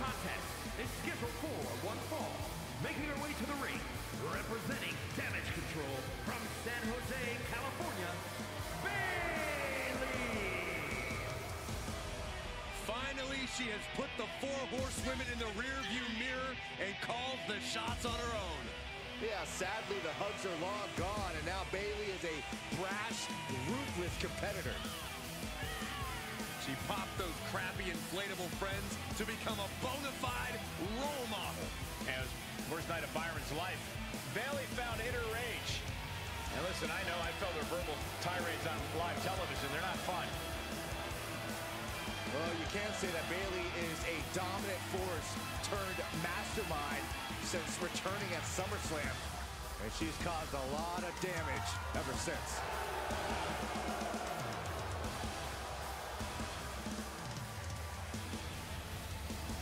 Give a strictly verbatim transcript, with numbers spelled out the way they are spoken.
contest is scheduled for one fall. Making her way to the ring, representing Damage Control from San Jose, California, Bayley! Finally, she has put the four horsewomen in the rearview mirror and calls the shots on her own. Yeah, sadly, the hugs are long gone, and now Bayley is a brash, ruthless competitor. She popped those crappy inflatable friends to become a bona fide role model. And it was the first night of Byron's life. Bayley found inner rage. And listen, I know I felt her verbal tirades on live television. They're not fun. Well, you can say that Bayley is a dominant force turned mastermind since returning at SummerSlam. And she's caused a lot of damage ever since.